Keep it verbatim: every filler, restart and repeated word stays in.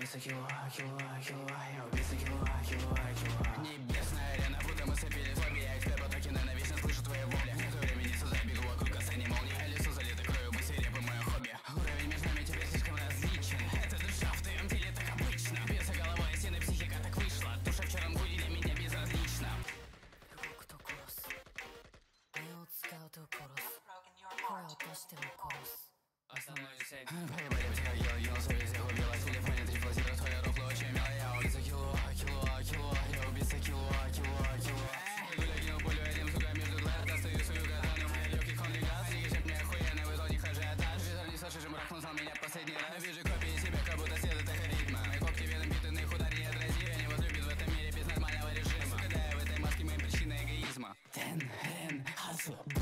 убийца килла, килла, килла, я убийца килла, килла, килла. Небесная арена, будто мы сцепили фобии. Я эксперт потоки ненавистно слышу твои вопли. Нету времени создать, бегу вокруг касания молнии. А лицо залито кровью, быть свирепым мое хобби. Уровень между нами теперь слишком различен. Это душа в твоем теле так обычно. Бьется головой, стены психика так вышла. Душа в черном гуде для меня безразлична. Основной цель. Поебали, как я юноса везде убила. В телефоне три платира, твоя рухла очень милая. Я убийца кило, кило, кило. Я убийца кило, кило, кило. Гуля кинул пулю этим, сука, между глаз. Достаю свою катану, в моих легких он легас. Егишет мне охуенный, в итоге ажиотаж. Ветер не сошедшим рахнул, знал меня последний раз. Вижу копии себя, как будто след от алгоритма. Мои когти веном битаны, удар не отразив. Я не возлюбит в этом мире без нормального режима. Когда я в этой маске, моим причина эгоизма. Ten, ten, hustle.